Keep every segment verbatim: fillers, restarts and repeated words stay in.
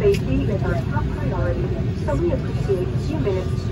Safety is our top priority, so we appreciate a few minutes.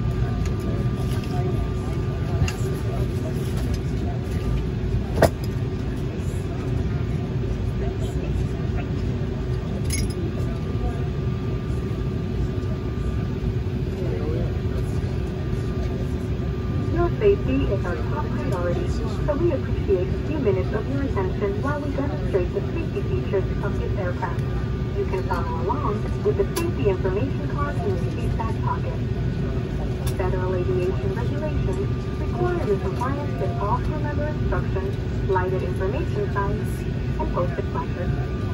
Your safety is our top priority, so we appreciate a few minutes of your attention while we demonstrate the safety features of this aircraft. You can follow along with the safety information card in your seat back pocket. Federal aviation regulations require your compliance with all crew member instructions, lighted information signs, and posted placards.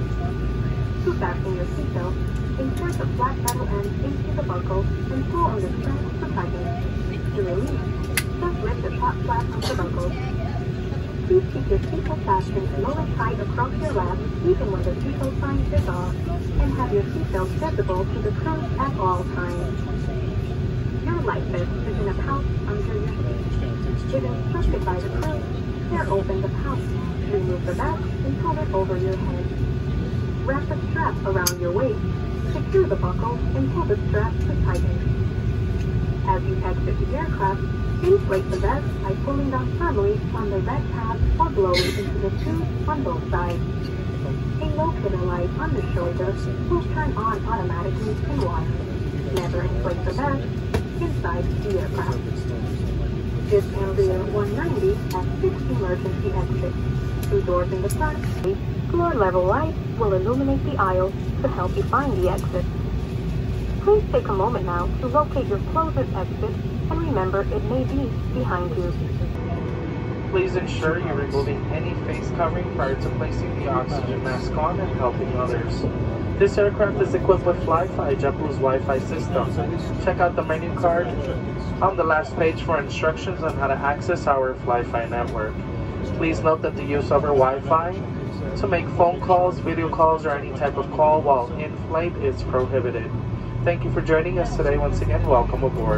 To fasten your seatbelt, insert the flat metal end into the buckle and pull on the strap for tightening. To release, just lift the top flap of the buckle. Please keep your seatbelt fastened low and tight across your lap even when the seatbelt sign is off, and have your seatbelt visible to the crew at all times. Your life vest is in a pouch under your seat. If instructed by the crew, tear open the pouch, remove the back, and pull it over your head. Wrap the strap around your waist, secure the buckle, and pull the strap to tighten. As you exit the aircraft, inflate the vest by pulling down firmly on the red tab or blowing into the tube on both sides. A locator light on the shoulder will turn on automatically in water. Never inflate the vest inside the aircraft. This Embraer one ninety has six emergency exits. Two doors in the front. Floor level lights will illuminate the aisle to help you find the exit. Please take a moment now to locate your closest exit, and remember it may be behind you. Please ensure you're removing any face covering prior to placing the oxygen mask on and helping others. This aircraft is equipped with Fly-Fi, JetBlue's Wi-Fi system. Check out the menu card on the last page for instructions on how to access our Fly-Fi network. Please note that the use of our Wi-Fi to make phone calls, video calls, or any type of call while in flight is prohibited. Thank you for joining us today. Once again, welcome aboard.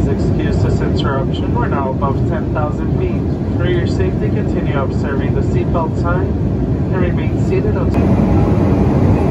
excuse this interruption. We're now above ten thousand feet. For your safety, continue observing the seatbelt sign and remain seated until...